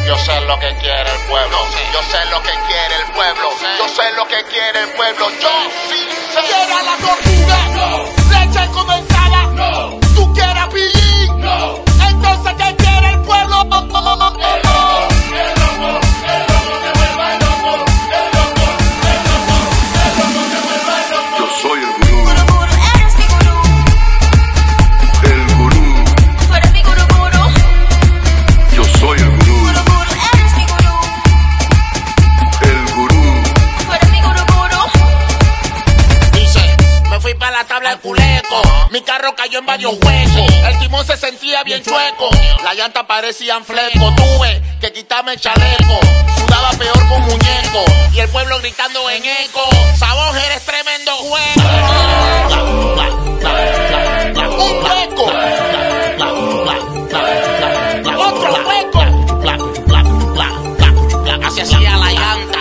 Yo sé lo que quiere el pueblo. Yo sé lo que quiere el pueblo. Yo sé lo que quiere el pueblo. Yo sí sé. ¿Quieres la tortuga? No. ¿Leche condensada? No. ¿Tú quieres pillín? No. Entonces, ¿qué quiere el pueblo? Yo soy el gurú. Eres mi gurú. El gurú. Tú eres mi gurú, gurú. Yo soy el gurú. Eres mi gurú. El gurú. Tú eres mi gurú, gurú. Dice, me fui para la tabla del culeco. Mi carro cayó en varios huecos. El timón se sentía bien chueco. Las llantas parecían flecos. Tuve que quitarme el chaleco. Sudaba peor que un muñeco. Y el pueblo gritando en eco. Sabón, eres tremendo juego. Un hueco. Otro hueco. Así hacía la llanta.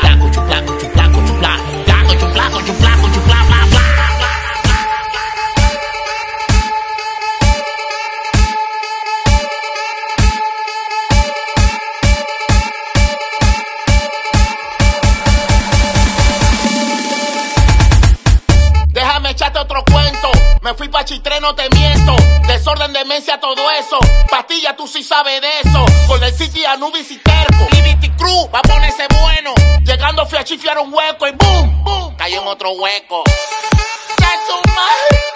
Déjame echarte otro cuento. Me fui pa' Chitré, no te miento. Desorden, demencia, todo eso. Pastilla, tú sí sabes de eso. Con el City, Anubis y Terco. Liberty Crew va a ponerse bueno. Llegando fui a chifiar un hueco y boom, boom. Cayó en otro hueco. ¡Ya tu madre!